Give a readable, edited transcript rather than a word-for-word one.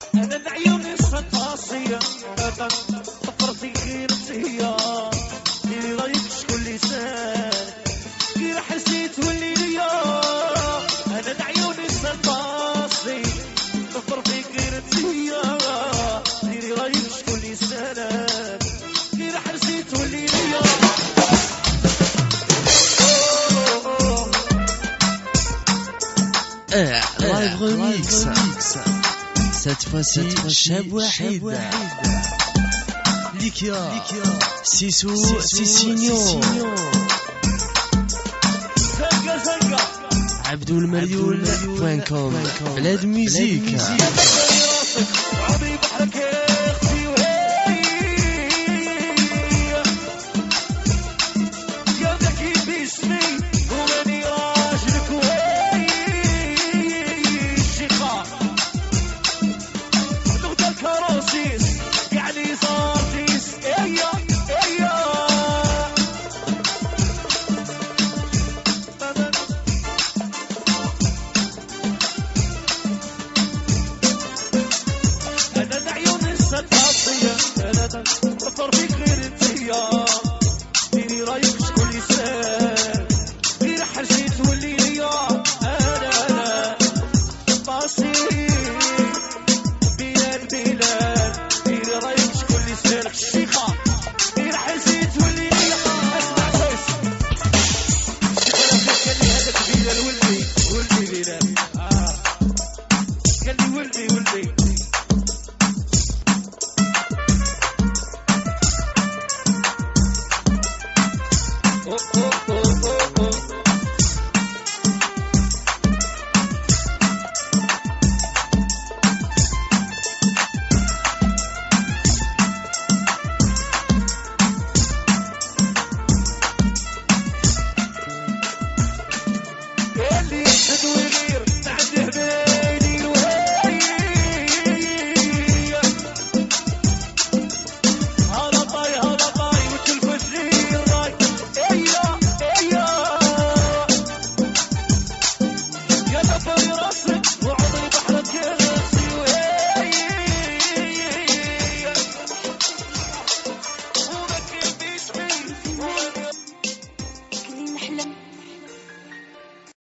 انا العيون السطاسية طفرتي غير هي اللي رايك شكون لسان كي راح حسيت واللي ليا. انا العيون السطاسي طفرتي غير هي اللي رايك شكون لسان كي راح حسيت واللي ليا. لايف ريميكس cette fois-ci شاب وحيد ليكيا سيسو سيسينيو عبدو المريول .com بلاد ميوزيك. ولدي